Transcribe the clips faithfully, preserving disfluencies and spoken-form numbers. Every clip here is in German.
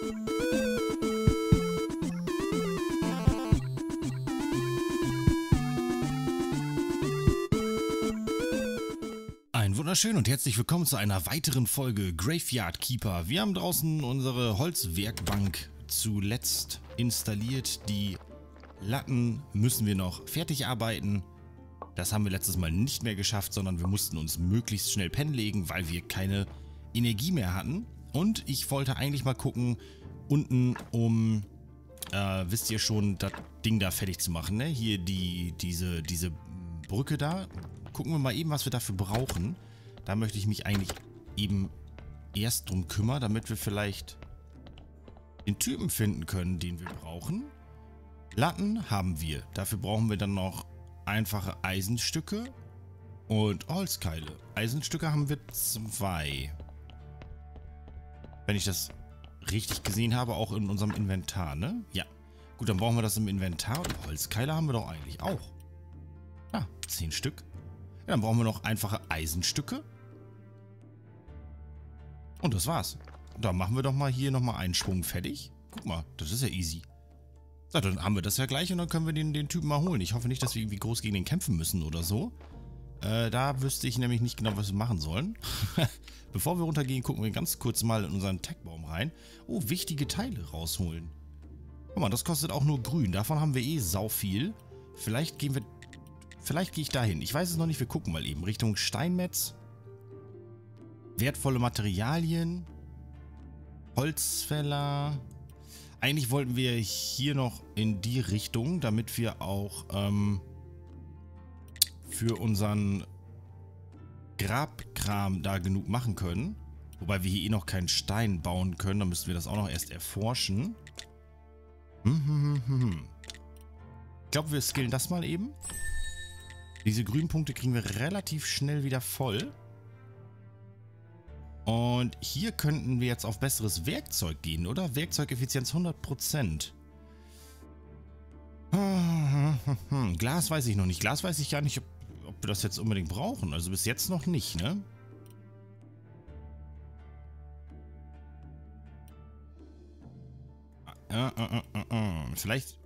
Ein wunderschön und herzlich willkommen zu einer weiteren Folge Graveyard Keeper. Wir haben draußen unsere Holzwerkbank zuletzt installiert. Die Latten müssen wir noch fertig arbeiten. Das haben wir letztes Mal nicht mehr geschafft, sondern wir mussten uns möglichst schnell pennen legen, weil wir keine Energie mehr hatten. Und ich wollte eigentlich mal gucken, unten um, äh, wisst ihr schon, das Ding da fertig zu machen, ne? Hier die, diese, diese Brücke da. Gucken wir mal eben, was wir dafür brauchen. Da möchte ich mich eigentlich eben erst drum kümmern, damit wir vielleicht den Typen finden können, den wir brauchen. Latten haben wir. Dafür brauchen wir dann noch einfache Eisenstücke und Holzkeile. Eisenstücke haben wir zwei. Wenn ich das richtig gesehen habe, auch in unserem Inventar, ne? Ja. Gut, dann brauchen wir das im Inventar. Und Holzkeile haben wir doch eigentlich auch. Ah, zehn Stück. Ja, dann brauchen wir noch einfache Eisenstücke. Und das war's. Dann machen wir doch mal hier nochmal einen Schwung fertig. Guck mal, das ist ja easy. So, dann haben wir das ja gleich und dann können wir den, den Typen mal holen. Ich hoffe nicht, dass wir irgendwie groß gegen den kämpfen müssen oder so. Äh, da wüsste ich nämlich nicht genau, was wir machen sollen. Bevor wir runtergehen, gucken wir ganz kurz mal in unseren Tech-Baum rein. Oh, wichtige Teile rausholen. Guck mal, das kostet auch nur grün. Davon haben wir eh sau viel. Vielleicht gehen wir... Vielleicht gehe ich dahin. Ich weiß es noch nicht. Wir gucken mal eben. Richtung Steinmetz. Wertvolle Materialien. Holzfäller. Eigentlich wollten wir hier noch in die Richtung, damit wir auch ähm, für unseren Grabkram da genug machen können. Wobei wir hier eh noch keinen Stein bauen können. Da müssten wir das auch noch erst erforschen. Hm, hm, hm, hm. Ich glaube, wir skillen das mal eben. Diese grünen Punkte kriegen wir relativ schnell wieder voll. Und hier könnten wir jetzt auf besseres Werkzeug gehen, oder? Werkzeugeffizienz hundert Prozent. Glas weiß ich noch nicht. Glas weiß ich gar nicht, ob, ob wir das jetzt unbedingt brauchen. Also bis jetzt noch nicht, ne? Äh, äh, äh, äh. Vielleicht...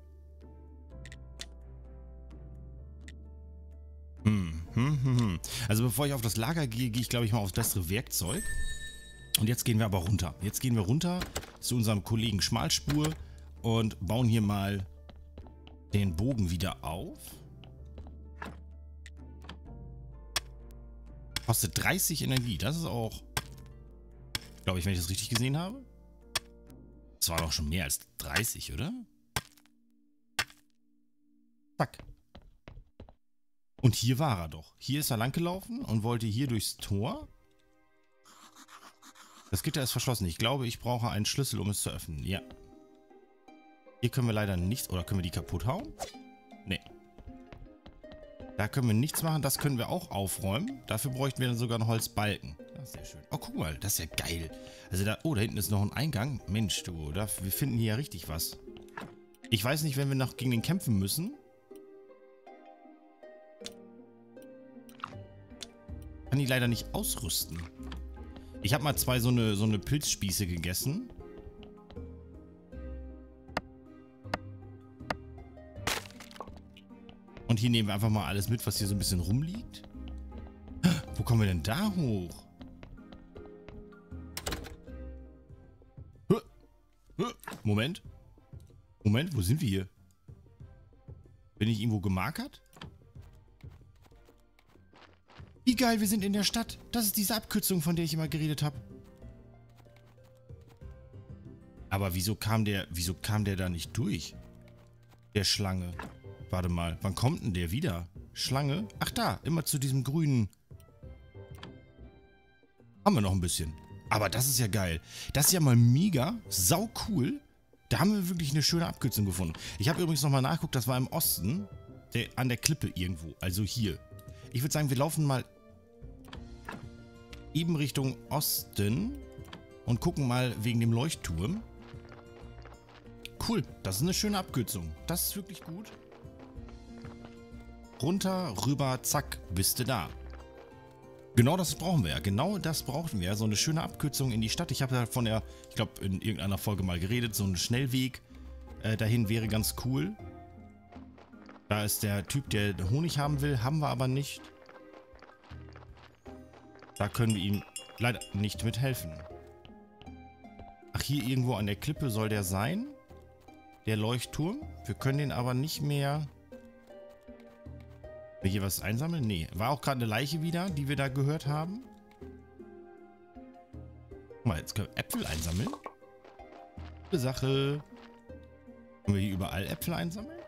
Hm, hm, hm, hm. Also bevor ich auf das Lager gehe, gehe ich glaube ich mal aufs bessere Werkzeug. Und jetzt gehen wir aber runter. Jetzt gehen wir runter zu unserem Kollegen Schmalspur und bauen hier mal den Bogen wieder auf. Kostet dreißig Energie. Das ist auch, glaube ich, wenn ich das richtig gesehen habe. Das war doch schon mehr als dreißig, oder? Zack. Und hier war er doch. Hier ist er langgelaufen und wollte hier durchs Tor. Das Gitter ist verschlossen. Ich glaube, ich brauche einen Schlüssel, um es zu öffnen. Ja. Hier können wir leider nichts... Oder können wir die kaputt hauen? Nee. Da können wir nichts machen. Das können wir auch aufräumen. Dafür bräuchten wir dann sogar einen Holzbalken. Das ist sehr schön. Oh, guck mal. Das ist ja geil. Also da... Oh, da hinten ist noch ein Eingang. Mensch, du. Da, wir finden hier ja richtig was. Ich weiß nicht, wenn wir noch gegen den kämpfen müssen... Kann die leider nicht ausrüsten. Ich habe mal zwei so eine, so eine Pilzspieße gegessen. Und hier nehmen wir einfach mal alles mit, was hier so ein bisschen rumliegt. Wo kommen wir denn da hoch? Moment. Moment, wo sind wir hier? Bin ich irgendwo gemarkert? Wie geil, wir sind in der Stadt. Das ist diese Abkürzung, von der ich immer geredet habe. Aber wieso kam der, wieso kam der da nicht durch? Der Schlange. Warte mal, wann kommt denn der wieder? Schlange? Ach da, immer zu diesem grünen. Haben wir noch ein bisschen. Aber das ist ja geil. Das ist ja mal mega, sau cool. Da haben wir wirklich eine schöne Abkürzung gefunden. Ich habe übrigens nochmal nachgeguckt, das war im Osten. Der, an der Klippe irgendwo, also hier. Ich würde sagen, wir laufen mal eben Richtung Osten und gucken mal wegen dem Leuchtturm. Cool, das ist eine schöne Abkürzung. Das ist wirklich gut. Runter, rüber, zack, bist du da. Genau das brauchen wir ja. Genau das brauchen wir. So eine schöne Abkürzung in die Stadt. Ich habe ja von der, ich glaube, in irgendeiner Folge mal geredet. So ein Schnellweg äh, dahin wäre ganz cool. Da ist der Typ, der Honig haben will. Haben wir aber nicht. Da können wir ihm leider nicht mithelfen. Ach, hier irgendwo an der Klippe soll der sein. Der Leuchtturm. Wir können den aber nicht mehr... Wir hier was einsammeln? Nee. War auch gerade eine Leiche wieder, die wir da gehört haben. Guck mal, jetzt können wir Äpfel einsammeln. Gute Sache. Können wir hier überall Äpfel einsammeln?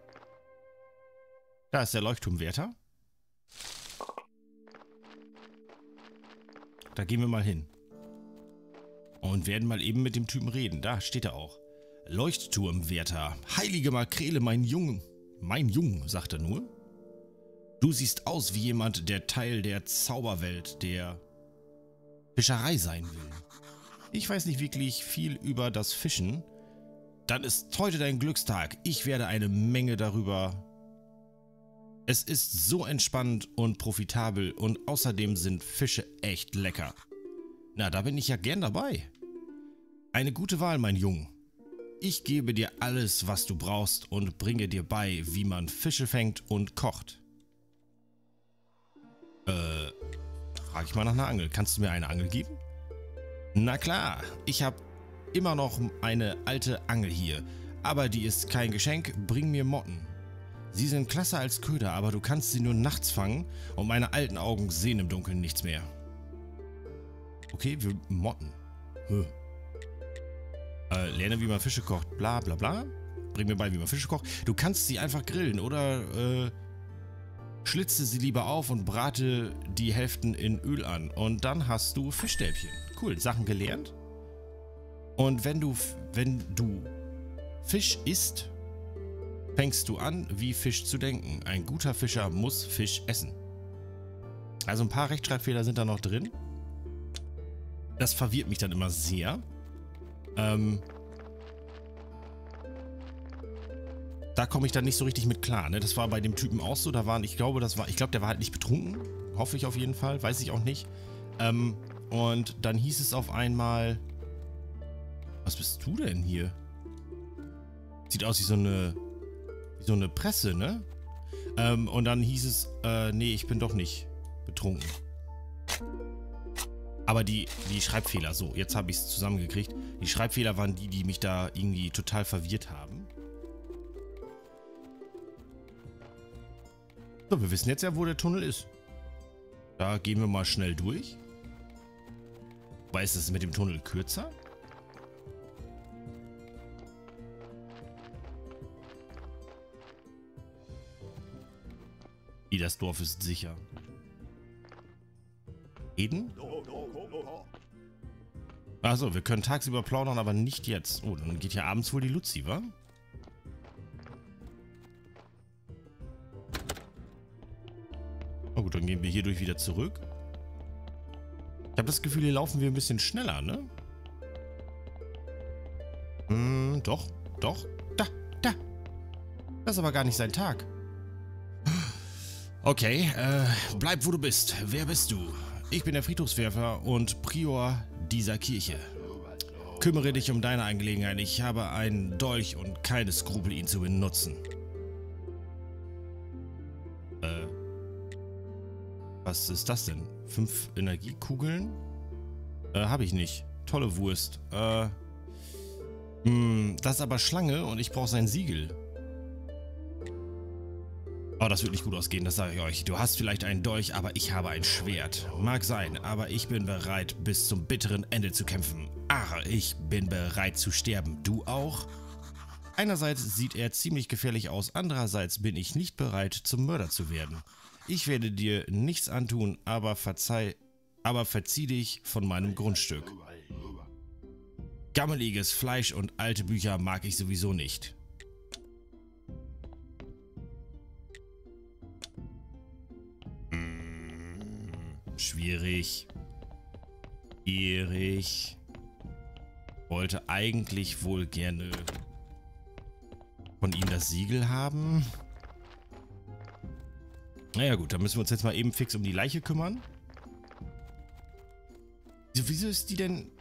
Da ist der Leuchtturmwärter. Da gehen wir mal hin. Und werden mal eben mit dem Typen reden. Da steht er auch. Leuchtturmwärter. Heilige Makrele, mein Junge. Mein Junge, sagt er nur. Du siehst aus wie jemand, der Teil der Zauberwelt, der Fischerei sein will. Ich weiß nicht wirklich viel über das Fischen. Dann ist heute dein Glückstag. Ich werde eine Menge darüber... Es ist so entspannt und profitabel und außerdem sind Fische echt lecker. Na, da bin ich ja gern dabei. Eine gute Wahl, mein Junge. Ich gebe dir alles, was du brauchst und bringe dir bei, wie man Fische fängt und kocht. Äh, frage ich mal nach einer Angel. Kannst du mir eine Angel geben? Na klar, ich habe immer noch eine alte Angel hier. Aber die ist kein Geschenk, bring mir Motten. Sie sind klasse als Köder, aber du kannst sie nur nachts fangen und meine alten Augen sehen im Dunkeln nichts mehr. Okay, wir Motten. Huh. Äh, lerne, wie man Fische kocht. Bla bla bla. Bring mir bei, wie man Fische kocht. Du kannst sie einfach grillen oder äh, schlitze sie lieber auf und brate die Hälften in Öl an. Und dann hast du Fischstäbchen. Cool, Sachen gelernt. Und wenn du, wenn du Fisch isst, fängst du an, wie Fisch zu denken. Ein guter Fischer muss Fisch essen. Also ein paar Rechtschreibfehler sind da noch drin. Das verwirrt mich dann immer sehr. Ähm, da komme ich dann nicht so richtig mit klar. Ne? Das war bei dem Typen auch so. Da waren, ich glaube, das war, ich glaube, der war halt nicht betrunken. Hoffe ich auf jeden Fall. Weiß ich auch nicht. Ähm, und dann hieß es auf einmal... Was bist du denn hier? Sieht aus wie so eine... Wie so eine Presse, ne? Ähm, und dann hieß es... Äh, nee, ich bin doch nicht betrunken. Aber die, die Schreibfehler, so, jetzt habe ich es zusammengekriegt. Die Schreibfehler waren die, die mich da irgendwie total verwirrt haben. So, wir wissen jetzt ja, wo der Tunnel ist. Da gehen wir mal schnell durch. Weil ist es mit dem Tunnel kürzer? Wie, das Dorf ist sicher. Eden? Achso, wir können tagsüber plaudern, aber nicht jetzt. Oh, dann geht ja abends wohl die Luzi, wa? Oh gut, dann gehen wir hierdurch wieder zurück. Ich habe das Gefühl, hier laufen wir ein bisschen schneller, ne? Hm, doch, doch. Da, da. Das ist aber gar nicht sein Tag. Okay, äh, bleib wo du bist. Wer bist du? Ich bin der Friedhofswerfer und Prior dieser Kirche. Kümmere dich um deine Angelegenheit. Ich habe einen Dolch und keine Skrupel, ihn zu benutzen. Äh. Was ist das denn? Fünf Energiekugeln? Äh, habe ich nicht. Tolle Wurst. Äh. Mh, das ist aber Schlange und ich brauche sein Siegel. Oh, das wird nicht gut ausgehen, das sage ich euch. Du hast vielleicht einen Dolch, aber ich habe ein Schwert. Mag sein, aber ich bin bereit, bis zum bitteren Ende zu kämpfen. Ach, ich bin bereit zu sterben. Du auch? Einerseits sieht er ziemlich gefährlich aus, andererseits bin ich nicht bereit, zum Mörder zu werden. Ich werde dir nichts antun, aber verzeih, aber verzieh dich von meinem Grundstück. Gammeliges Fleisch und alte Bücher mag ich sowieso nicht. Schwierig. Schwierig. Wollte eigentlich wohl gerne von ihm das Siegel haben. Naja gut, dann müssen wir uns jetzt mal eben fix um die Leiche kümmern. Wieso ist die denn...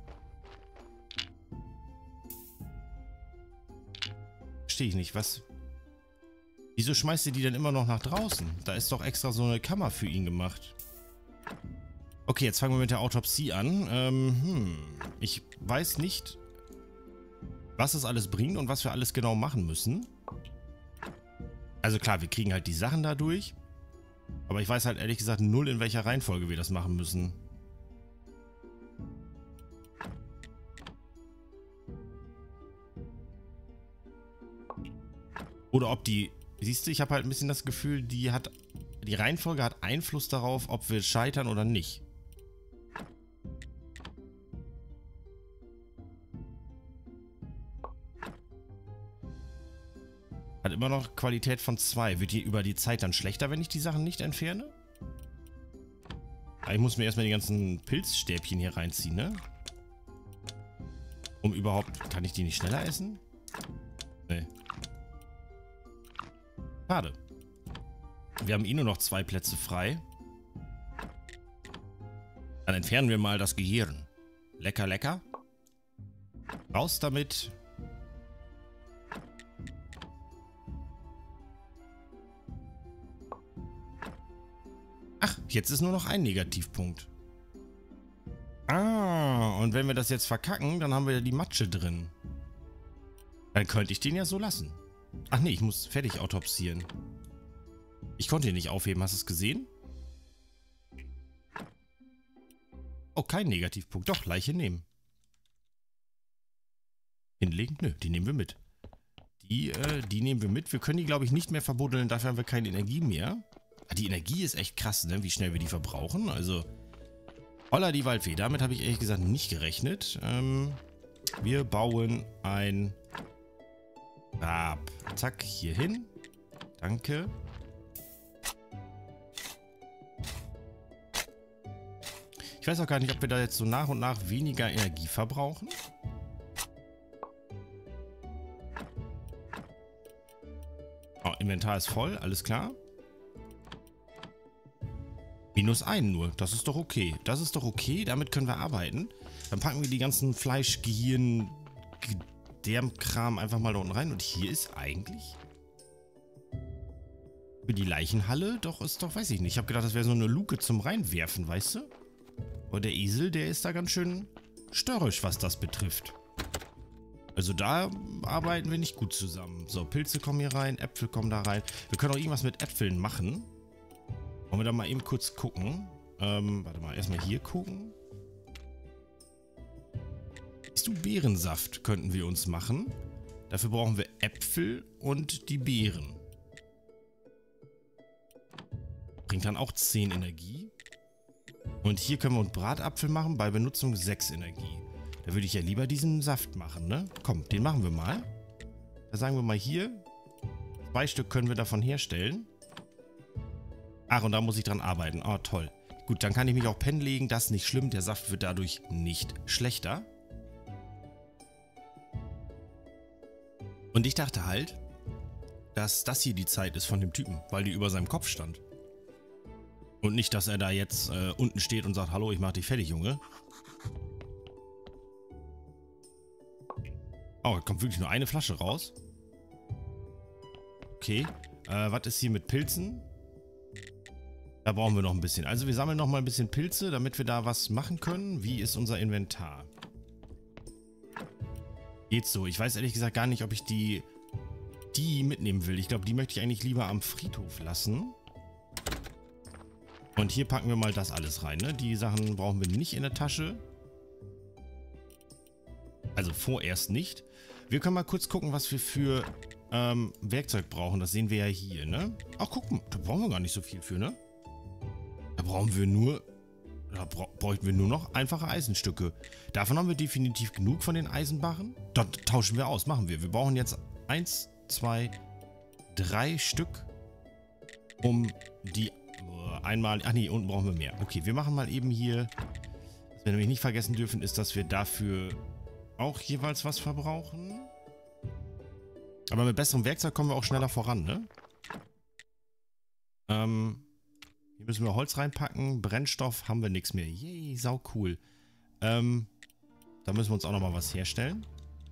Verstehe ich nicht, was... Wieso schmeißt ihr die denn immer noch nach draußen? Da ist doch extra so eine Kammer für ihn gemacht. Okay, jetzt fangen wir mit der Autopsie an. Ähm, hm. Ich weiß nicht, was das alles bringt und was wir alles genau machen müssen. Also klar, wir kriegen halt die Sachen dadurch. Aber ich weiß halt ehrlich gesagt null, in welcher Reihenfolge wir das machen müssen. Oder ob die... Siehst du, ich habe halt ein bisschen das Gefühl, die hat... Die Reihenfolge hat Einfluss darauf, ob wir scheitern oder nicht. Hat immer noch Qualität von zwei. Wird die über die Zeit dann schlechter, wenn ich die Sachen nicht entferne? Aber ich muss mir erstmal die ganzen Pilzstäbchen hier reinziehen, ne? Um überhaupt... Kann ich die nicht schneller essen? Nee. Schade. Wir haben eh nur noch zwei Plätze frei. Dann entfernen wir mal das Gehirn. Lecker, lecker. Raus damit. Ach, jetzt ist nur noch ein Negativpunkt. Ah, und wenn wir das jetzt verkacken, dann haben wir ja die Matsche drin. Dann könnte ich den ja so lassen. Ach nee, ich muss fertig autopsieren. Ich konnte ihn nicht aufheben, hast du es gesehen? Oh, kein Negativpunkt. Doch, Leiche nehmen. Hinlegen? Nö, die nehmen wir mit. Die, äh, die nehmen wir mit. Wir können die, glaube ich, nicht mehr verbuddeln. Dafür haben wir keine Energie mehr. Die Energie ist echt krass, ne? Wie schnell wir die verbrauchen. Also, holla die Waldfee. Damit habe ich ehrlich gesagt nicht gerechnet. Ähm, wir bauen ein Grab. Zack, hier hin. Danke. Ich weiß auch gar nicht, ob wir da jetzt so nach und nach weniger Energie verbrauchen. Oh, Inventar ist voll, alles klar. Minus ein nur, das ist doch okay. Das ist doch okay, damit können wir arbeiten. Dann packen wir die ganzen Fleisch, Gehirn, Gedärmkram einfach mal da unten rein. Und hier ist eigentlich für die Leichenhalle doch, ist doch, weiß ich nicht. Ich habe gedacht, das wäre so eine Luke zum Reinwerfen, weißt du? Aber der Esel, der ist da ganz schön störrisch, was das betrifft. Also da arbeiten wir nicht gut zusammen. So, Pilze kommen hier rein, Äpfel kommen da rein. Wir können auch irgendwas mit Äpfeln machen. Wollen wir da mal eben kurz gucken? Ähm, warte mal, erstmal hier gucken. Siehst du, Beerensaft könnten wir uns machen. Dafür brauchen wir Äpfel und die Beeren. Bringt dann auch zehn Energie. Und hier können wir uns Bratapfel machen, bei Benutzung sechs Energie. Da würde ich ja lieber diesen Saft machen, ne? Komm, den machen wir mal. Da sagen wir mal hier, zwei Stück können wir davon herstellen. Ach, und da muss ich dran arbeiten. Oh, toll. Gut, dann kann ich mich auch pennen legen. Das ist nicht schlimm. Der Saft wird dadurch nicht schlechter. Und ich dachte halt, dass das hier die Zeit ist von dem Typen, weil die über seinem Kopf stand. Und nicht, dass er da jetzt äh, unten steht und sagt, hallo, ich mach dich fertig, Junge. Oh, da kommt wirklich nur eine Flasche raus. Okay. Äh, was ist hier mit Pilzen? Da brauchen wir noch ein bisschen. Also wir sammeln noch mal ein bisschen Pilze, damit wir da was machen können. Wie ist unser Inventar? Geht so. Ich weiß ehrlich gesagt gar nicht, ob ich die, die mitnehmen will. Ich glaube, die möchte ich eigentlich lieber am Friedhof lassen. Und hier packen wir mal das alles rein, ne? Die Sachen brauchen wir nicht in der Tasche. Also vorerst nicht. Wir können mal kurz gucken, was wir für ähm, Werkzeug brauchen. Das sehen wir ja hier, ne? Ach, guck mal, da brauchen wir gar nicht so viel für, ne? Da brauchen wir nur... Da bra bräuchten wir nur noch einfache Eisenstücke. Davon haben wir definitiv genug von den Eisenbarren. Dann tauschen wir aus, machen wir. Wir brauchen jetzt eins, zwei, drei Stück, um die... Einmal, ach nee, unten brauchen wir mehr. Okay, wir machen mal eben hier, was wir nämlich nicht vergessen dürfen, ist, dass wir dafür auch jeweils was verbrauchen. Aber mit besserem Werkzeug kommen wir auch schneller voran, ne? Ähm, hier müssen wir Holz reinpacken, Brennstoff haben wir nichts mehr. Yay, sau cool. Ähm, da müssen wir uns auch nochmal was herstellen.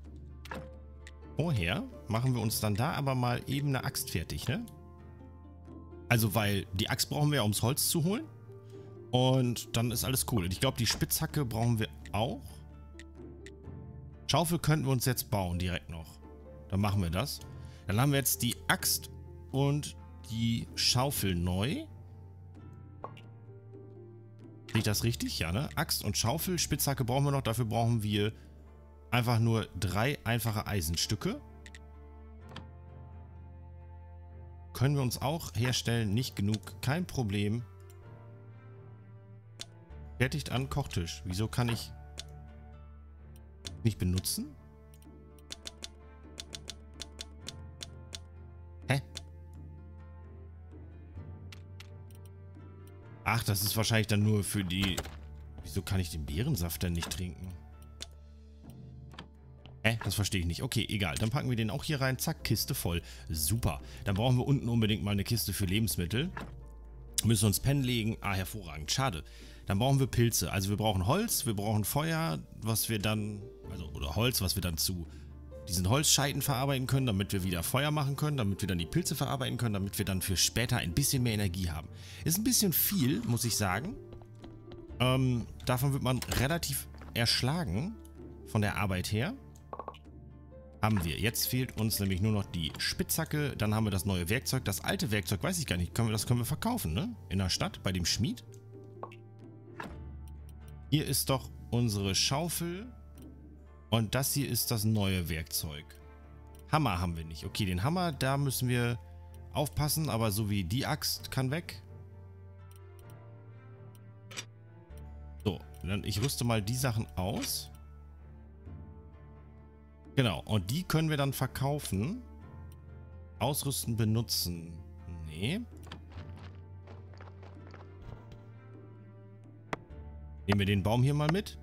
Vorher machen wir uns dann da aber mal eben eine Axt fertig, ne? Also, weil die Axt brauchen wir, um das Holz zu holen. Und dann ist alles cool. Und ich glaube, die Spitzhacke brauchen wir auch. Schaufel könnten wir uns jetzt bauen, direkt noch. Dann machen wir das. Dann haben wir jetzt die Axt und die Schaufel neu. Sehe ich das richtig? Ja, ne? Axt und Schaufel, Spitzhacke brauchen wir noch. Dafür brauchen wir einfach nur drei einfache Eisenstücke. Können wir uns auch herstellen. Nicht genug. Kein Problem. Fertigt an Kochtisch. Wieso kann ich nicht benutzen? Hä? Ach, das ist wahrscheinlich dann nur für die... Wieso kann ich den Beerensaft denn nicht trinken? Hä? Das verstehe ich nicht. Okay, egal. Dann packen wir den auch hier rein. Zack, Kiste voll. Super. Dann brauchen wir unten unbedingt mal eine Kiste für Lebensmittel. Müssen uns Pennen legen. Ah, hervorragend. Schade. Dann brauchen wir Pilze. Also wir brauchen Holz, wir brauchen Feuer, was wir dann... Also, oder Holz, was wir dann zu diesen Holzscheiten verarbeiten können, damit wir wieder Feuer machen können, damit wir dann die Pilze verarbeiten können, damit wir dann für später ein bisschen mehr Energie haben. Ist ein bisschen viel, muss ich sagen. Ähm, davon wird man relativ erschlagen von der Arbeit her. Haben wir. Jetzt fehlt uns nämlich nur noch die Spitzhacke. Dann haben wir das neue Werkzeug. Das alte Werkzeug, weiß ich gar nicht. Können wir, das können wir verkaufen, ne? In der Stadt, bei dem Schmied. Hier ist doch unsere Schaufel. Und das hier ist das neue Werkzeug. Hammer haben wir nicht. Okay, den Hammer, da müssen wir aufpassen. Aber so wie die Axt kann weg. So, dann ich rüste mal die Sachen aus. Genau, und die können wir dann verkaufen. Ausrüsten, benutzen. Nee. Nehmen wir den Baum hier mal mit.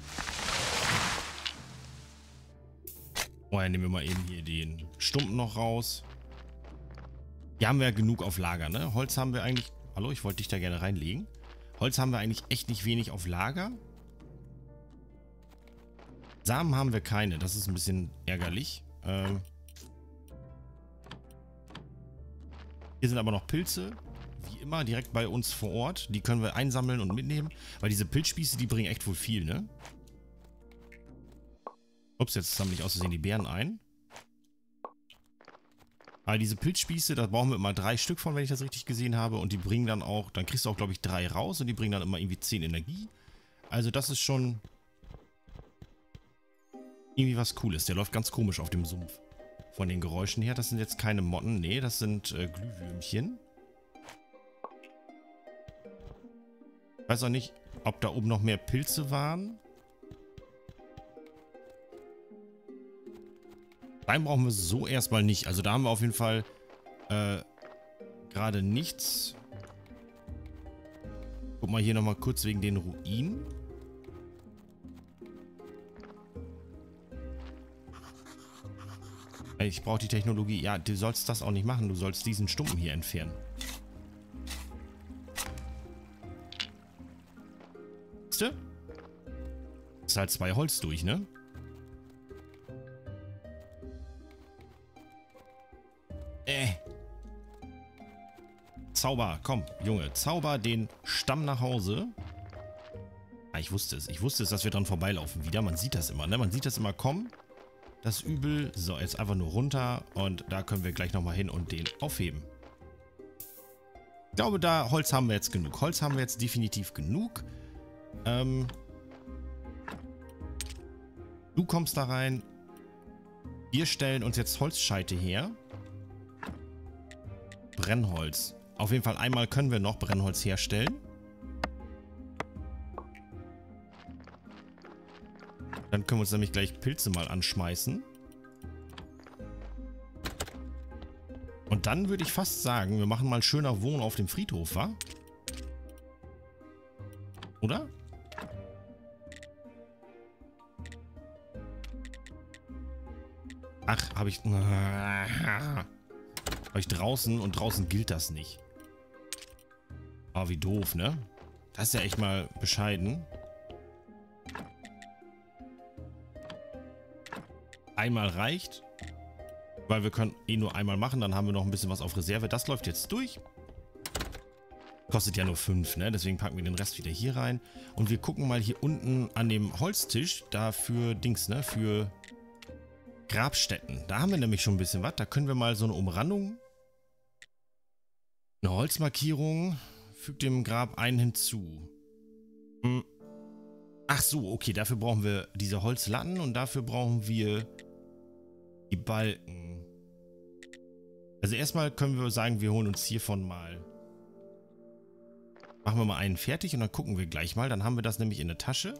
Oh, ja, nehmen wir mal eben hier den Stumpen noch raus. Hier haben wir ja genug auf Lager, ne? Holz haben wir eigentlich... Hallo, ich wollte dich da gerne reinlegen. Holz haben wir eigentlich echt nicht wenig auf Lager. Samen haben wir keine. Das ist ein bisschen ärgerlich. Ähm Hier sind aber noch Pilze. Wie immer, direkt bei uns vor Ort. Die können wir einsammeln und mitnehmen. Weil diese Pilzspieße, die bringen echt wohl viel, ne? Ups, jetzt sammeln ich aus Versehen die Beeren ein. Aber diese Pilzspieße, da brauchen wir immer drei Stück von, wenn ich das richtig gesehen habe. Und die bringen dann auch, dann kriegst du auch, glaube ich, drei raus. Und die bringen dann immer irgendwie zehn Energie. Also das ist schon irgendwie was Cooles. Der läuft ganz komisch auf dem Sumpf. Von den Geräuschen her. Das sind jetzt keine Motten. Nee, das sind äh, Glühwürmchen. Ich weiß auch nicht, ob da oben noch mehr Pilze waren. Stein brauchen wir so erstmal nicht. Also da haben wir auf jeden Fall äh, gerade nichts. Guck mal hier nochmal kurz wegen den Ruinen. Ich brauche die Technologie. Ja, du sollst das auch nicht machen. Du sollst diesen Stumpen hier entfernen. Siehst du? Ist halt zwei Holz durch, ne? Äh. Zauber, komm, Junge. Zauber den Stamm nach Hause. Ah, ich wusste es. Ich wusste es, dass wir dran vorbeilaufen wieder. Man sieht das immer, ne? Man sieht das immer kommen. Das Übel. So, jetzt einfach nur runter. Und da können wir gleich nochmal hin und den aufheben. Ich glaube, da Holz haben wir jetzt genug. Holz haben wir jetzt definitiv genug. Ähm. Du kommst da rein. Wir stellen uns jetzt Holzscheite her. Brennholz. Auf jeden Fall einmal können wir noch Brennholz herstellen. Dann können wir uns nämlich gleich Pilze mal anschmeißen. Und dann würde ich fast sagen, wir machen mal schöner Wohnen auf dem Friedhof, wa? Oder? Ach, habe ich... Habe ich draußen und draußen gilt das nicht. Oh, wie doof, ne? Das ist ja echt mal bescheiden. einmal reicht. Weil wir können eh nur einmal machen, dann haben wir noch ein bisschen was auf Reserve. Das läuft jetzt durch. Kostet ja nur fünf, ne? Deswegen packen wir den Rest wieder hier rein. Und wir gucken mal hier unten an dem Holztisch, da für Dings, ne? Für Grabstätten. Da haben wir nämlich schon ein bisschen was. Da können wir mal so eine Umrandung, eine Holzmarkierung, fügt dem Grab einen hinzu. Hm. Ach so, okay, dafür brauchen wir diese Holzlatten und dafür brauchen wir die Balken. Also erstmal können wir sagen, wir holen uns hiervon mal. Machen wir mal einen fertig und dann gucken wir gleich mal. Dann haben wir das nämlich in der Tasche.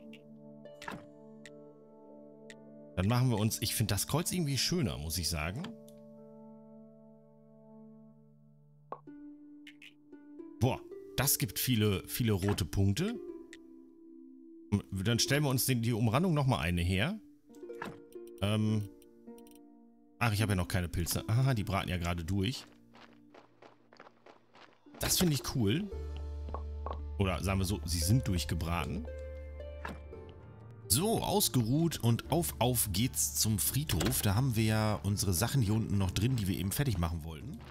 Dann machen wir uns, ich finde das Kreuz irgendwie schöner, muss ich sagen. Boah, das gibt viele, viele rote Punkte. Dann stellen wir uns die, die Umrandung nochmal eine her. Ähm. Ach, ich habe ja noch keine Pilze. Aha, die braten ja gerade durch. Das finde ich cool. Oder sagen wir so, sie sind durchgebraten. So, ausgeruht und auf, auf geht's zum Friedhof. Da haben wir ja unsere Sachen hier unten noch drin, die wir eben fertig machen wollten.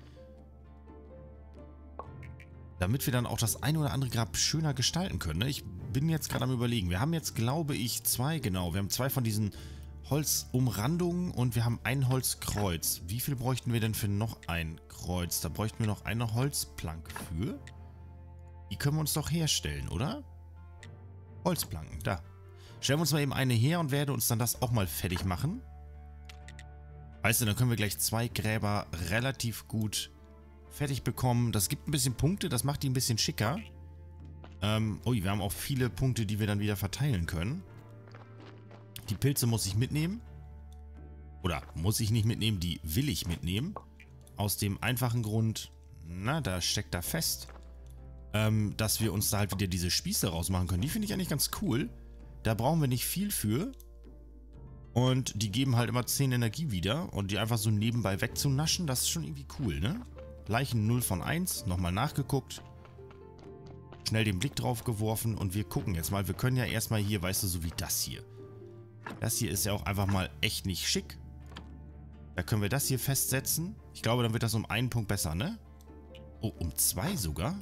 Damit wir dann auch das ein oder andere Grab schöner gestalten können. Ich bin jetzt gerade am Überlegen. Wir haben jetzt, glaube ich, zwei, genau. Wir haben zwei von diesen Holzumrandungen und wir haben ein Holzkreuz. Wie viel bräuchten wir denn für noch ein Kreuz? Da bräuchten wir noch eine Holzplanke für. Die können wir uns doch herstellen, oder? Holzplanken, da. Stellen wir uns mal eben eine her und werden uns dann das auch mal fertig machen. Weißt du, dann können wir gleich zwei Gräber relativ gut fertig bekommen. Das gibt ein bisschen Punkte, das macht die ein bisschen schicker. Ähm, ui, wir haben auch viele Punkte, die wir dann wieder verteilen können. Die Pilze muss ich mitnehmen. Oder muss ich nicht mitnehmen, die will ich mitnehmen. Aus dem einfachen Grund, na, da steckt da fest, ähm, dass wir uns da halt wieder diese Spieße rausmachen können. Die finde ich eigentlich ganz cool. Da brauchen wir nicht viel für. Und die geben halt immer zehn Energie wieder. Und die einfach so nebenbei wegzunaschen, das ist schon irgendwie cool, ne? Leichen null von eins. Nochmal nachgeguckt. Schnell den Blick drauf geworfen. Und wir gucken jetzt mal. Wir können ja erstmal hier, weißt du, so wie das hier. Das hier ist ja auch einfach mal echt nicht schick. Da können wir das hier festsetzen. Ich glaube, dann wird das um einen Punkt besser, ne? Oh, um zwei sogar?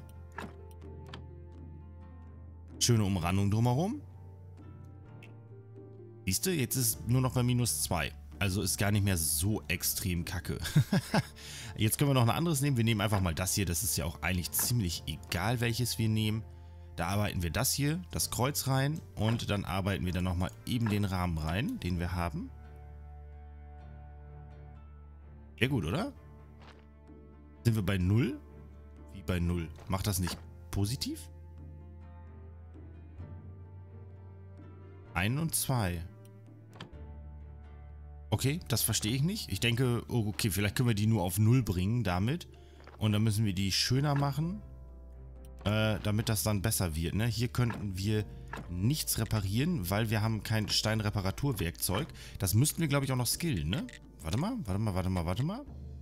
Schöne Umrandung drumherum. Siehst du, jetzt ist nur noch bei minus zwei. Also ist gar nicht mehr so extrem kacke. Jetzt können wir noch ein anderes nehmen. Wir nehmen einfach mal das hier. Das ist ja auch eigentlich ziemlich egal, welches wir nehmen. Da arbeiten wir das hier, das Kreuz rein. Und dann arbeiten wir dann nochmal eben den Rahmen rein, den wir haben. Sehr gut, oder? Sind wir bei null? Wie bei null? Macht das nicht positiv? ein und zwei. Okay, das verstehe ich nicht. Ich denke, okay, vielleicht können wir die nur auf null bringen damit. Und dann müssen wir die schöner machen, äh, damit das dann besser wird. Ne? Hier könnten wir nichts reparieren, weil wir haben kein Steinreparaturwerkzeug. Das müssten wir, glaube ich, auch noch skillen, ne? Warte mal, warte mal, warte mal, warte mal.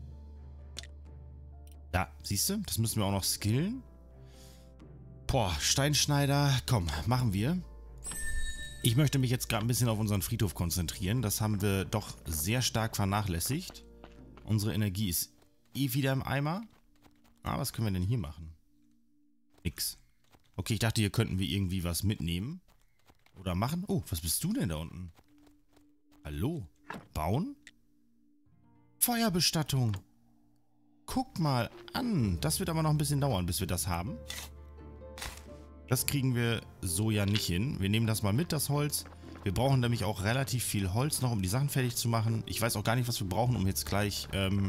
Da, siehst du? Das müssen wir auch noch skillen. Boah, Steinschneider. Komm, machen wir. Ich möchte mich jetzt gerade ein bisschen auf unseren Friedhof konzentrieren. Das haben wir doch sehr stark vernachlässigt. Unsere Energie ist eh wieder im Eimer. Ah, was können wir denn hier machen? Nix. Okay, ich dachte, hier könnten wir irgendwie was mitnehmen. Oder machen. Oh, was bist du denn da unten? Hallo? Bauen? Feuerbestattung. Guck mal an. Das wird aber noch ein bisschen dauern, bis wir das haben. Das kriegen wir so ja nicht hin. Wir nehmen das mal mit, das Holz. Wir brauchen nämlich auch relativ viel Holz noch, um die Sachen fertig zu machen. Ich weiß auch gar nicht, was wir brauchen, um jetzt gleich ähm,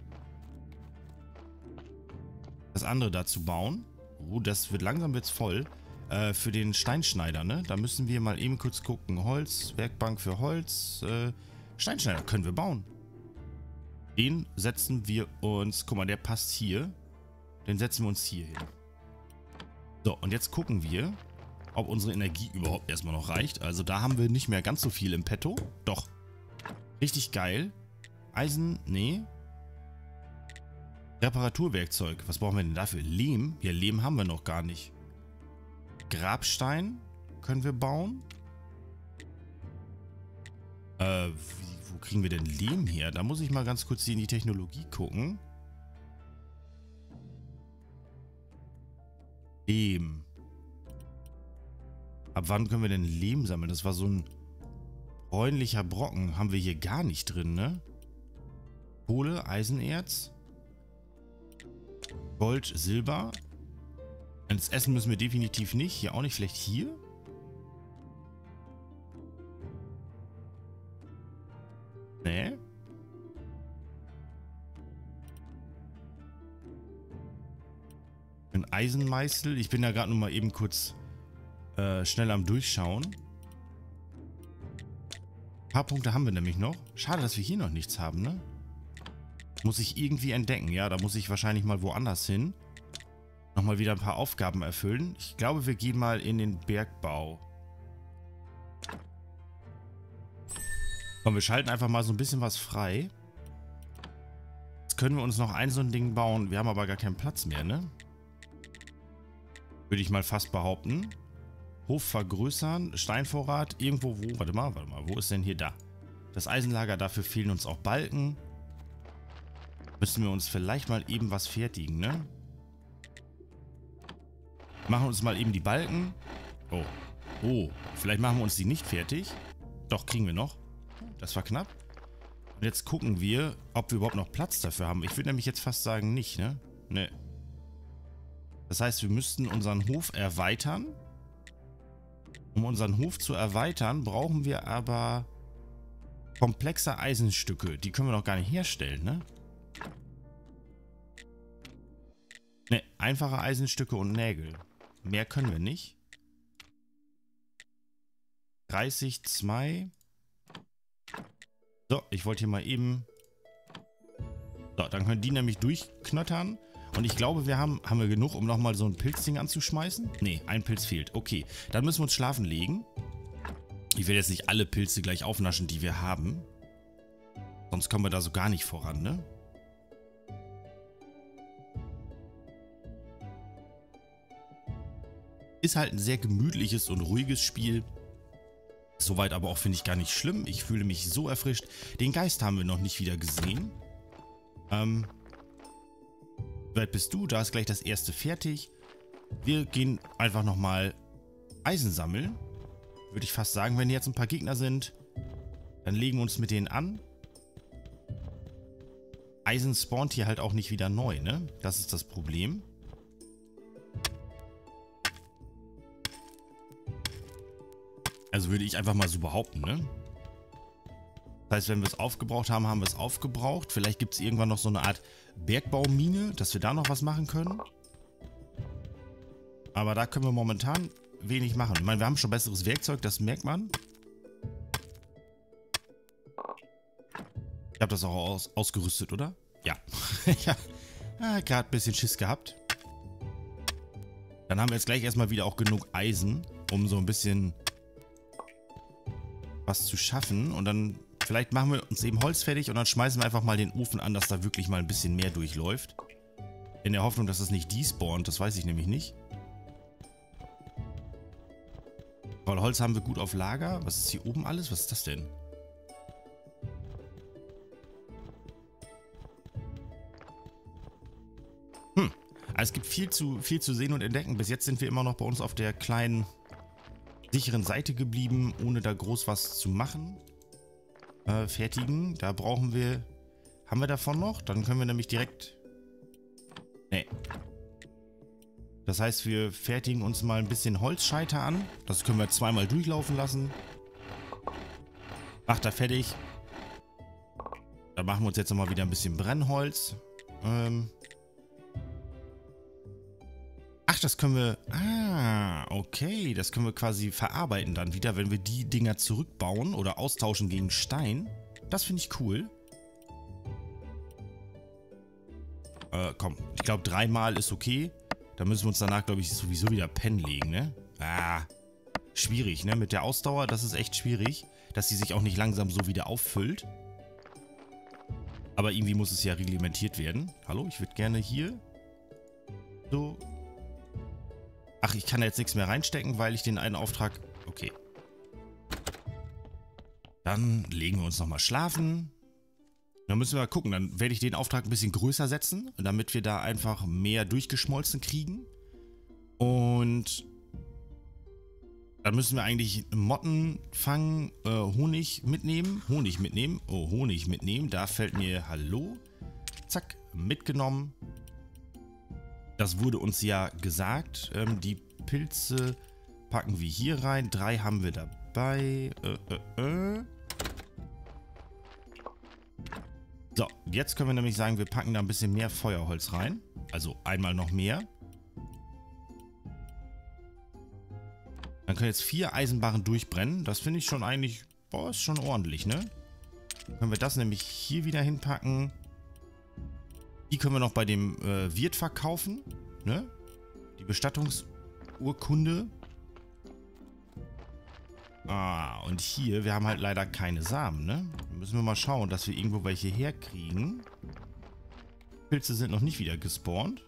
das andere da zu bauen. Oh, das wird langsam wird's voll. Äh, für den Steinschneider, ne? Da müssen wir mal eben kurz gucken. Holz, Werkbank für Holz. Äh, Steinschneider können wir bauen. Den setzen wir uns... Guck mal, der passt hier. Den setzen wir uns hier hin. So, und jetzt gucken wir, ob unsere Energie überhaupt erstmal noch reicht. Also da haben wir nicht mehr ganz so viel im Petto. Doch. Richtig geil. Eisen, nee. Reparaturwerkzeug. Was brauchen wir denn dafür? Lehm? Ja, Lehm haben wir noch gar nicht. Grabstein können wir bauen. Äh, wie, wo kriegen wir denn Lehm her? Da muss ich mal ganz kurz hier in die Technologie gucken. Lehm. Ab wann können wir denn Lehm sammeln? Das war so ein bräunlicher Brocken. Haben wir hier gar nicht drin, ne? Kohle, Eisenerz, Gold, Silber. Ins Essen müssen wir definitiv nicht. Hier auch nicht. Vielleicht hier? Nee. Ein Eisenmeißel. Ich bin ja gerade nur mal eben kurz äh, schnell am Durchschauen. Ein paar Punkte haben wir nämlich noch. Schade, dass wir hier noch nichts haben, ne? Muss ich irgendwie entdecken. Ja, da muss ich wahrscheinlich mal woanders hin. Nochmal wieder ein paar Aufgaben erfüllen. Ich glaube, wir gehen mal in den Bergbau. Komm, wir schalten einfach mal so ein bisschen was frei. Jetzt können wir uns noch ein so ein Ding bauen. Wir haben aber gar keinen Platz mehr, ne? Würde ich mal fast behaupten. Hof vergrößern, Steinvorrat, irgendwo wo, warte mal, warte mal, wo ist denn hier da? Das Eisenlager, dafür fehlen uns auch Balken. Müssen wir uns vielleicht mal eben was fertigen, ne? Machen uns mal eben die Balken. Oh, oh, vielleicht machen wir uns die nicht fertig. Doch, kriegen wir noch. Das war knapp. Und jetzt gucken wir, ob wir überhaupt noch Platz dafür haben. Ich würde nämlich jetzt fast sagen, nicht, ne? Ne. Das heißt, wir müssten unseren Hof erweitern. Um unseren Hof zu erweitern, brauchen wir aber komplexe Eisenstücke. Die können wir noch gar nicht herstellen, ne? Ne, einfache Eisenstücke und Nägel. Mehr können wir nicht. dreißig, zwei. So, ich wollte hier mal eben... So, dann können die nämlich durchknottern. Und ich glaube, wir haben... Haben wir genug, um nochmal so ein Pilzding anzuschmeißen? Ne, ein Pilz fehlt. Okay, dann müssen wir uns schlafen legen. Ich will jetzt nicht alle Pilze gleich aufnaschen, die wir haben. Sonst kommen wir da so gar nicht voran, ne? Ist halt ein sehr gemütliches und ruhiges Spiel. Soweit aber auch, finde ich, gar nicht schlimm. Ich fühle mich so erfrischt. Den Geist haben wir noch nicht wieder gesehen. Ähm. Wie weit bist du? Da ist gleich das erste fertig. Wir gehen einfach nochmal Eisen sammeln. Würde ich fast sagen, wenn hier jetzt ein paar Gegner sind, dann legen wir uns mit denen an. Eisen spawnt hier halt auch nicht wieder neu, ne? Das ist das Problem. Also würde ich einfach mal so behaupten, ne? Das heißt, wenn wir es aufgebraucht haben, haben wir es aufgebraucht. Vielleicht gibt es irgendwann noch so eine Art Bergbaumine, dass wir da noch was machen können. Aber da können wir momentan wenig machen. Ich meine, wir haben schon besseres Werkzeug, das merkt man. Ich habe das auch aus, ausgerüstet, oder? Ja. Ich habe ah, gerade ein bisschen Schiss gehabt. Dann haben wir jetzt gleich erstmal wieder auch genug Eisen, um so ein bisschen was zu schaffen. Und dann vielleicht machen wir uns eben Holz fertig und dann schmeißen wir einfach mal den Ofen an, dass da wirklich mal ein bisschen mehr durchläuft. In der Hoffnung, dass es nicht despawnt, das weiß ich nämlich nicht. Weil Holz haben wir gut auf Lager. Was ist hier oben alles? Was ist das denn? Hm. Also es gibt viel zu, viel zu sehen und entdecken. Bis jetzt sind wir immer noch bei uns auf der kleinen, sicheren Seite geblieben, ohne da groß was zu machen. Äh, fertigen. Da brauchen wir... Haben wir davon noch? Dann können wir nämlich direkt... Nee. Das heißt, wir fertigen uns mal ein bisschen Holzscheiter an. Das können wir zweimal durchlaufen lassen. Macht er fertig. Dann machen wir uns jetzt nochmal wieder ein bisschen Brennholz. Ähm... Ach, das können wir... Ah, okay. Das können wir quasi verarbeiten dann wieder, wenn wir die Dinger zurückbauen oder austauschen gegen Stein. Das finde ich cool. Äh, komm. Ich glaube, dreimal ist okay. Da müssen wir uns danach, glaube ich, sowieso wieder pennen legen, ne? Ah, schwierig, ne? Mit der Ausdauer, das ist echt schwierig, dass sie sich auch nicht langsam so wieder auffüllt. Aber irgendwie muss es ja reglementiert werden. Hallo, ich würde gerne hier so... Ach, ich kann da jetzt nichts mehr reinstecken, weil ich den einen Auftrag... Okay. Dann legen wir uns nochmal schlafen. Dann müssen wir mal gucken. Dann werde ich den Auftrag ein bisschen größer setzen, damit wir da einfach mehr durchgeschmolzen kriegen. Und dann müssen wir eigentlich Motten fangen, äh, Honig mitnehmen. Honig mitnehmen. Oh, Honig mitnehmen. Da fällt mir Hallo. Zack, mitgenommen. Das wurde uns ja gesagt. Ähm, die Pilze packen wir hier rein. Drei haben wir dabei. Äh, äh, äh. So, jetzt können wir nämlich sagen, wir packen da ein bisschen mehr Feuerholz rein. Also einmal noch mehr. Dann können jetzt vier Eisenbarren durchbrennen. Das finde ich schon eigentlich, boah, ist schon ordentlich, ne? Dann können wir das nämlich hier wieder hinpacken. Die können wir noch bei dem äh, Wirt verkaufen, ne? Die Bestattungsurkunde. Ah, und hier, wir haben halt leider keine Samen, ne? Da müssen wir mal schauen, dass wir irgendwo welche herkriegen. Pilze sind noch nicht wieder gespawnt.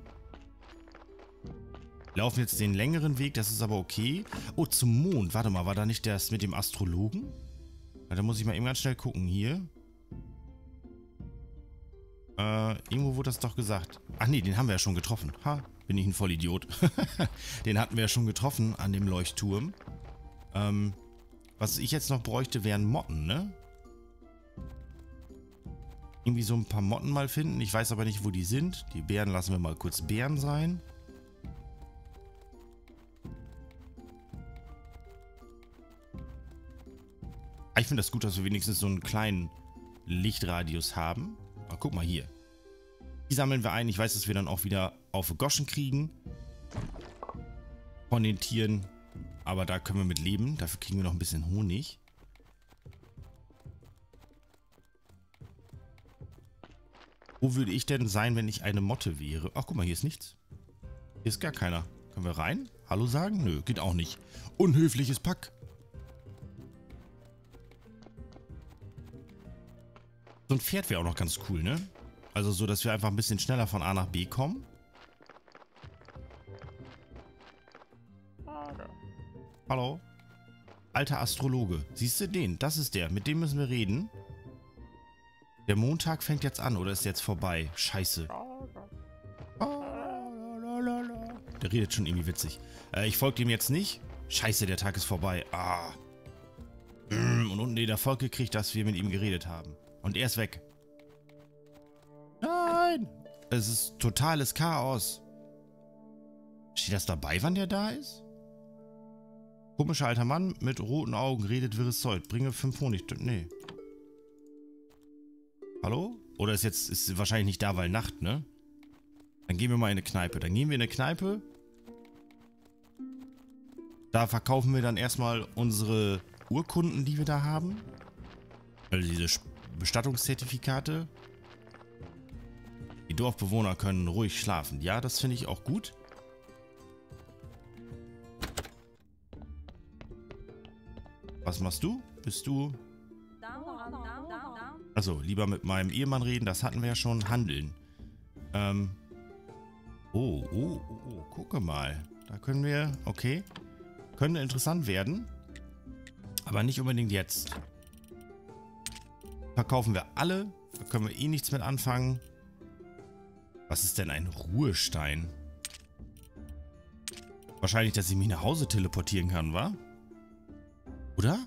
Wir laufen jetzt den längeren Weg, das ist aber okay. Oh, zum Mond. Warte mal, war da nicht das mit dem Astrologen? Ja, da muss ich mal eben ganz schnell gucken hier. Äh, irgendwo wurde das doch gesagt. Ach nee, den haben wir ja schon getroffen. Ha, bin ich ein Vollidiot. Den hatten wir ja schon getroffen an dem Leuchtturm. Ähm, was ich jetzt noch bräuchte, wären Motten, ne? Irgendwie so ein paar Motten mal finden. Ich weiß aber nicht, wo die sind. Die Bären lassen wir mal kurz Bären sein. Ich finde das gut, dass wir wenigstens so einen kleinen Lichtradius haben. Aber guck mal hier. Die sammeln wir ein. Ich weiß, dass wir dann auch wieder auf Goschen kriegen. Von den Tieren. Aber da können wir mit leben. Dafür kriegen wir noch ein bisschen Honig. Wo würde ich denn sein, wenn ich eine Motte wäre? Ach, guck mal, hier ist nichts. Hier ist gar keiner. Können wir rein? Hallo sagen? Nö, geht auch nicht. Unhöfliches Pack. So ein Pferd wäre auch noch ganz cool, ne? Also so, dass wir einfach ein bisschen schneller von A nach B kommen. Hallo? Alter Astrologe. Siehst du den? Das ist der. Mit dem müssen wir reden. Der Montag fängt jetzt an oder ist jetzt vorbei? Scheiße. Der redet schon irgendwie witzig. Äh, ich folge dem jetzt nicht. Scheiße, der Tag ist vorbei. Ah. Und unten den Erfolg gekriegt, dass wir mit ihm geredet haben. Und er ist weg. Nein! Es ist totales Chaos. Steht das dabei, wann der da ist? Komischer alter Mann mit roten Augen redet wirres Zeug. Bringe fünf Honig. Nee. Hallo? Oder ist jetzt ist wahrscheinlich nicht da, weil Nacht, ne? Dann gehen wir mal in eine Kneipe. Dann gehen wir in eine Kneipe. Da verkaufen wir dann erstmal unsere Urkunden, die wir da haben. Also diese Bestattungszertifikate. Die Dorfbewohner können ruhig schlafen. Ja, das finde ich auch gut. Was machst du? Bist du... Also, lieber mit meinem Ehemann reden, das hatten wir ja schon. Handeln. Ähm. Oh, oh, oh, oh, gucke mal. Da können wir, okay. Könnte interessant werden. Aber nicht unbedingt jetzt. Verkaufen wir alle. Da können wir eh nichts mit anfangen. Was ist denn ein Ruhestein? Wahrscheinlich, dass ich mich nach Hause teleportieren kann, wa? Oder?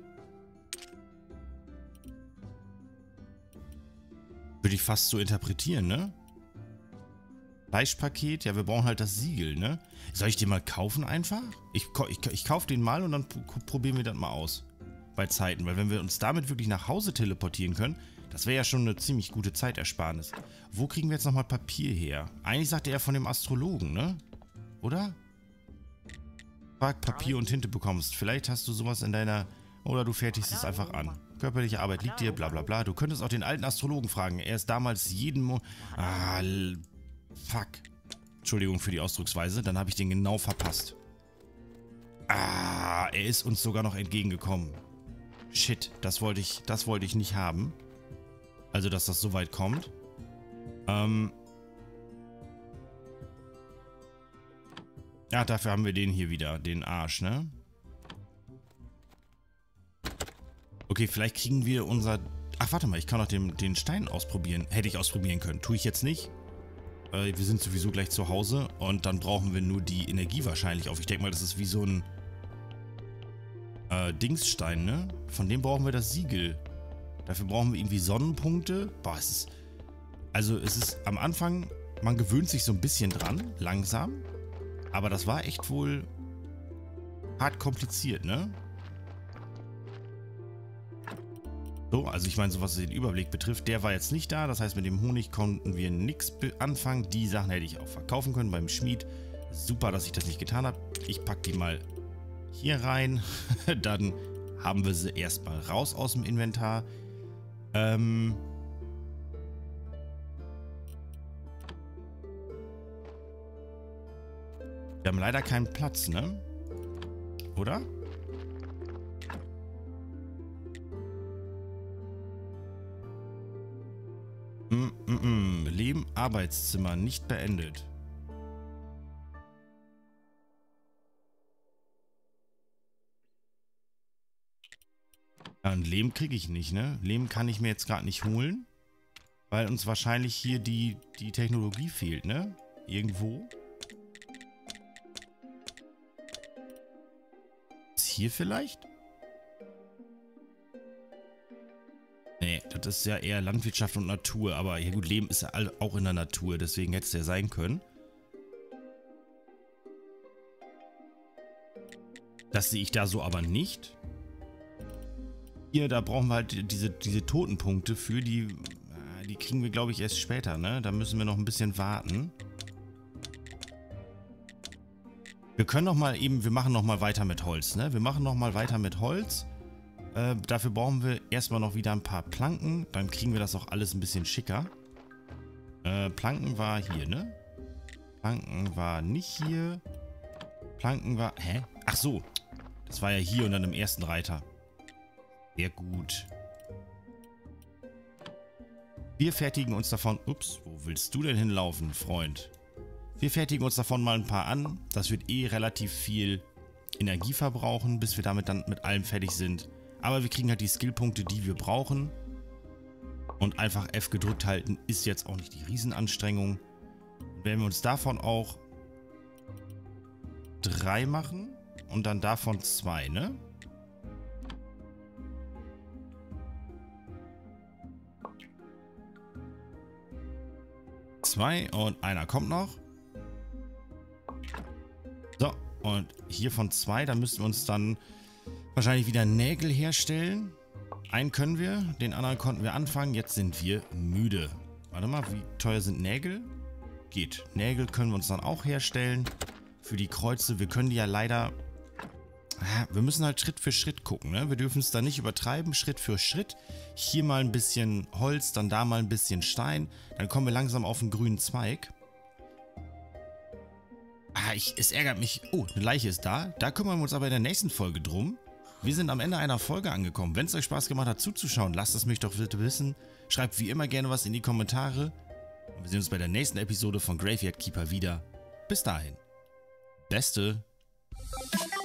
Würde ich fast so interpretieren, ne? Fleischpaket, ja, wir brauchen halt das Siegel, ne? Soll ich den mal kaufen einfach? Ich, ich, ich kaufe den mal und dann probieren wir das mal aus. Bei Zeiten, weil wenn wir uns damit wirklich nach Hause teleportieren können, das wäre ja schon eine ziemlich gute Zeitersparnis. Wo kriegen wir jetzt nochmal Papier her? Eigentlich sagte er von dem Astrologen, ne? Oder? Frag, Papier und Tinte bekommst. Vielleicht hast du sowas in deiner... Oder du fertigst es einfach an. Körperliche Arbeit liegt dir, bla bla bla. Du könntest auch den alten Astrologen fragen. Er ist damals jeden Monat... Ah, fuck. Entschuldigung für die Ausdrucksweise. Dann habe ich den genau verpasst. Ah, er ist uns sogar noch entgegengekommen. Shit, das wollte ich, das wollte ich nicht haben. Also, dass das so weit kommt. Ähm... Ja, dafür haben wir den hier wieder, den Arsch, ne? Okay, vielleicht kriegen wir unser... Ach, warte mal, ich kann auch den, den Stein ausprobieren. Hätte ich ausprobieren können. Tue ich jetzt nicht. Äh, wir sind sowieso gleich zu Hause und dann brauchen wir nur die Energie wahrscheinlich auf. Ich denke mal, das ist wie so ein äh, Dingsstein, ne? Von dem brauchen wir das Siegel. Dafür brauchen wir irgendwie Sonnenpunkte. Boah, es ist... Also, es ist am Anfang... Man gewöhnt sich so ein bisschen dran, langsam. Aber das war echt wohl hart kompliziert, ne? So, also ich meine, so was den Überblick betrifft, der war jetzt nicht da. Das heißt, mit dem Honig konnten wir nichts anfangen. Die Sachen hätte ich auch verkaufen können beim Schmied. Super, dass ich das nicht getan habe. Ich packe die mal hier rein. Dann haben wir sie erstmal raus aus dem Inventar. Ähm... Wir haben leider keinen Platz, ne? Oder? Mm, mm, mm. Leben, Arbeitszimmer, nicht beendet. Ja, und Lehm kriege ich nicht, ne? Lehm kann ich mir jetzt gerade nicht holen, weil uns wahrscheinlich hier die, die Technologie fehlt, ne? Irgendwo. Hier vielleicht? Nee, das ist ja eher Landwirtschaft und Natur. Aber ja gut, Leben ist ja auch in der Natur. Deswegen hätte es ja sein können. Das sehe ich da so aber nicht. Hier, da brauchen wir halt diese, diese Totenpunkte für. Die, die kriegen wir, glaube ich, erst später, ne? Da müssen wir noch ein bisschen warten. Wir können noch mal eben, wir machen noch mal weiter mit Holz, ne? Wir machen noch mal weiter mit Holz. Äh, dafür brauchen wir erstmal noch wieder ein paar Planken. Dann kriegen wir das auch alles ein bisschen schicker. Äh, Planken war hier, ne? Planken war nicht hier. Planken war, hä? Ach so. Das war ja hier und dann im ersten Reiter. Sehr gut. Wir fertigen uns davon, ups, wo willst du denn hinlaufen, Freund? Wir fertigen uns davon mal ein paar an. Das wird eh relativ viel Energie verbrauchen, bis wir damit dann mit allem fertig sind. Aber wir kriegen halt die Skillpunkte, die wir brauchen. Und einfach F gedrückt halten ist jetzt auch nicht die Riesenanstrengung. Wenn wir uns davon auch drei machen und dann davon zwei, ne? Zwei und einer kommt noch. So, und hier von zwei, da müssen wir uns dann wahrscheinlich wieder Nägel herstellen. Einen können wir, den anderen konnten wir anfangen. Jetzt sind wir müde. Warte mal, wie teuer sind Nägel? Geht. Nägel können wir uns dann auch herstellen. Für die Kreuze, wir können die ja leider... Wir müssen halt Schritt für Schritt gucken, ne? Wir dürfen es da nicht übertreiben, Schritt für Schritt. Hier mal ein bisschen Holz, dann da mal ein bisschen Stein. Dann kommen wir langsam auf einen grünen Zweig. Ah, ich, es ärgert mich. Oh, eine Leiche ist da. Da kümmern wir uns aber in der nächsten Folge drum. Wir sind am Ende einer Folge angekommen. Wenn es euch Spaß gemacht hat zuzuschauen, lasst es mich doch bitte wissen. Schreibt wie immer gerne was in die Kommentare. Und wir sehen uns bei der nächsten Episode von Graveyard Keeper wieder. Bis dahin. Beste.